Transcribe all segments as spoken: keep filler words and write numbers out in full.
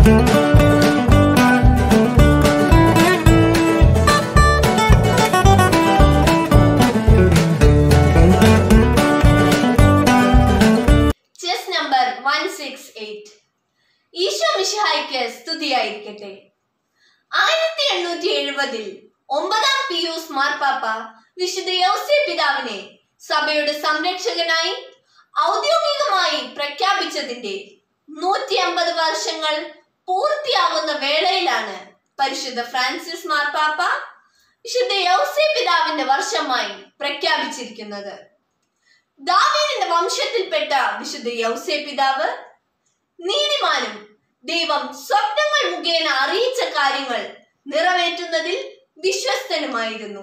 ഈശോ മിശിഹായ്ക്ക് സ്തുതിയായിരിക്കട്ടെ. ആയിരത്തി എണ്ണൂറ്റി എഴുപതിൽ ഒമ്പതാം പിയൂസ് മാർപ്പാപ്പ വിശുദ്ധ യൗസേ പിതാവിനെ സഭയുടെ സംരക്ഷകനായി ഔദ്യോഗികമായി പ്രഖ്യാപിച്ചതിന്റെ നൂറ്റി അമ്പത് വർഷങ്ങൾ പൂർത്തിയാവുന്ന വേളയിലാണ് പരിശുദ്ധ ഫ്രാൻസിസ് മാർപ്പാപ്പ വിശുദ്ധ യൗസേ പിതാവിന്റെ വർഷമായി പ്രഖ്യാപിച്ചിരിക്കുന്നത്. ദാവീദിന്റെ വംശത്തിൽപ്പെട്ട വിശുദ്ധ യൗസേ പിതാവ് നീതിമാനും ദൈവം സ്വപ്നങ്ങൾ മുഖേന അറിയിച്ച കാര്യങ്ങൾ നിറവേറ്റുന്നതിൽ വിശ്വസ്തനുമായിരുന്നു.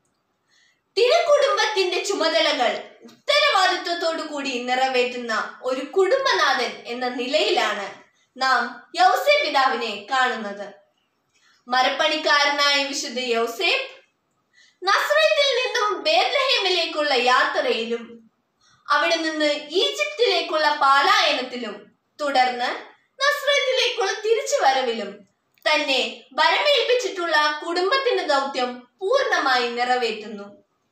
തിരുക്കുടുംബത്തിന്റെ ചുമതലകൾ ഉത്തരവാദിത്വത്തോടു കൂടി നിറവേറ്റുന്ന ഒരു കുടുംബനാഥൻ എന്ന നിലയിലാണ് നാം യൗസേ പിതാവിനെ കാണുന്നത്. മരപ്പണിക്കാരനായ വിശുദ്ധ യൗസേപ്പ് നസ്രത്തിൽ നിന്നും ബേത്ലഹേമിലേക്കുള്ള യാത്രയിലും അവിടെ നിന്ന് ഈജിപ്തിലേക്കുള്ള പലായനത്തിലും തുടർന്ന് നസ്രത്തിലേക്കുള്ള തിരിച്ചുവരവിലും തന്നെ വരമേൽപ്പിച്ചിട്ടുള്ള കുടുംബത്തിന്റെ ദൗത്യം പൂർണ്ണമായി നിറവേറ്റുന്നു.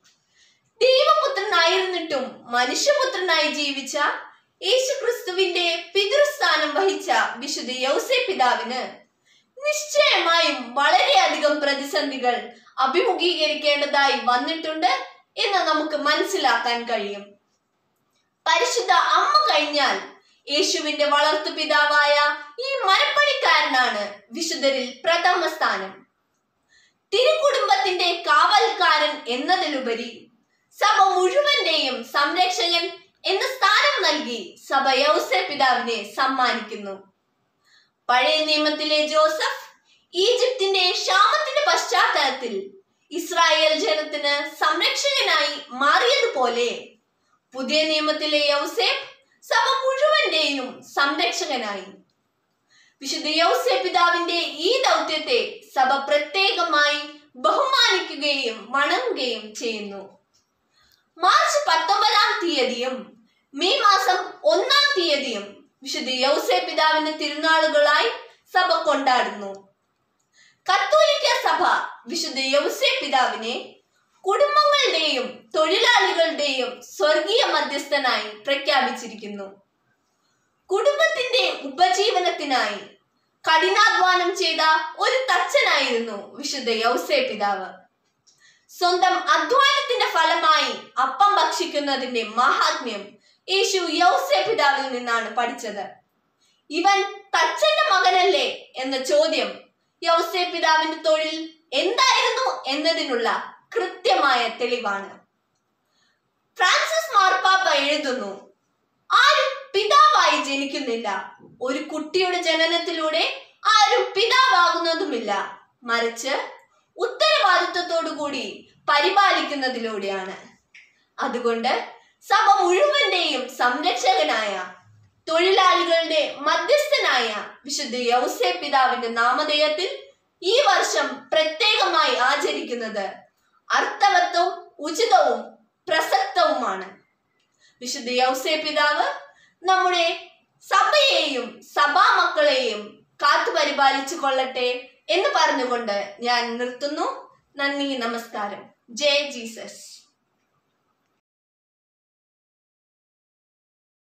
ദൈവപുത്രനായിരുന്നിട്ടും മനുഷ്യപുത്രനായി ജീവിച്ച യേശുക്രിസ്തുവിന്റെ പിതൃസ്ഥാനം വഹിച്ച വിശുദ്ധ യൗസേ പിതാവിന് നിശ്ചയമായും വളരെയധികം പ്രതിസന്ധികൾ അഭിമുഖീകരിക്കേണ്ടതായി വന്നിട്ടുണ്ട് എന്ന് നമുക്ക് മനസ്സിലാക്കാൻ കഴിയും. പരിശുദ്ധ അമ്മ കഴിഞ്ഞാൽ യേശുവിന്റെ വളർത്തു പിതാവായ ഈ മരപ്പണിക്കാരനാണ് വിശുദ്ധരിൽ പ്രഥമ സ്ഥാനം. തിരുക്കുടുംബത്തിന്റെ കാവൽക്കാരൻ എന്നതിലുപരി സഭ മുഴുവന്റെയും സംരക്ഷകൻ എന്ന സ്ഥാനം നൽകി സഭ യൗസേ പിതാവിനെ സമ്മാനിക്കുന്നു. പഴയ നിയമത്തിലെ ജോസഫ് ഈജിപ്തിന്റെ ക്ഷാമത്തിന്റെ പശ്ചാത്തലത്തിൽ ഇസ്രായേൽ ജനത്തിന് സംരക്ഷകനായി മാറിയതുപോലെ പുതിയ നിയമത്തിലെ യൗസേപ്പ് സഭ മുഴുവന്റെയും സംരക്ഷകനായി. വിശുദ്ധ യൗസേ പിതാവിന്റെ ഈ ദൗത്യത്തെ സഭ പ്രത്യേകമായി ബഹുമാനിക്കുകയും വണങ്ങുകയും ചെയ്യുന്നു. മാർച്ച് പത്തൊമ്പതാം തീയതിയും മെയ് മാസം ഒന്നാം തീയതിയും വിശുദ്ധ യൗസേ പിതാവിന്റെ തിരുനാളുകളായി സഭ കൊണ്ടാടുന്നു. കത്തോലിക്ക സഭ വിശുദ്ധ യൗസേ പിതാവിനെ കുടുംബങ്ങളുടെയും തൊഴിലാളികളുടെയും സ്വർഗീയ മധ്യസ്ഥനായി പ്രഖ്യാപിച്ചിരിക്കുന്നു. കുടുംബത്തിന്റെ ഉപജീവനത്തിനായി കഠിനാധ്വാനം ചെയ്ത ഒരു തച്ചനായിരുന്നു വിശുദ്ധ യൗസേ പിതാവ്. സ്വന്തം അധ്വാനത്തിന്റെ ഫലമായി അപ്പം ഭക്ഷിക്കുന്നതിന്റെ മഹാത്മ്യം യേശു യൗസേ പിതാവിൽ നിന്നാണ് പഠിച്ചത്. ഇവൻ തച്ചന്റെ മകനല്ലേ എന്ന ചോദ്യം യൗസേ പിതാവിന്റെ തൊഴിൽ എന്തായിരുന്നു എന്നതിനുള്ള കൃത്യമായ തെളിവാണ്. ഫ്രാൻസിസ് മാർപ്പാപ്പ എഴുതുന്നു, ആരും പിതാവായി ജനിക്കുന്നില്ല, ഒരു കുട്ടിയുടെ ജനനത്തിലൂടെ ആരും പിതാവാകുന്നതുമില്ല, മറിച്ച് ഉത്തരവാദിത്വത്തോടു കൂടി പരിപാലിക്കുന്നതിലൂടെയാണ്. അതുകൊണ്ട് സഭ മുഴുവന്റെയും സംരക്ഷകനായ തൊഴിലാളികളുടെ മധ്യസ്ഥനായ വിശുദ്ധ യൗസേ പിതാവിന്റെ നാമധേയത്തിൽ ഈ വർഷം പ്രത്യേകമായി ആചരിക്കുന്നത് അർത്ഥവത്വവും ഉചിതവും പ്രസക്തവുമാണ്. വിശുദ്ധ യൗസേ പിതാവ് നമ്മുടെ സഭയെയും സഭാമക്കളെയും കാത്തു പരിപാലിച്ചു കൊള്ളട്ടെ എന്ന് പറഞ്ഞുകൊണ്ട് ഞാൻ നിർത്തുന്നു. നന്ദി, നമസ്കാരം. ജയ് ജീസസ്.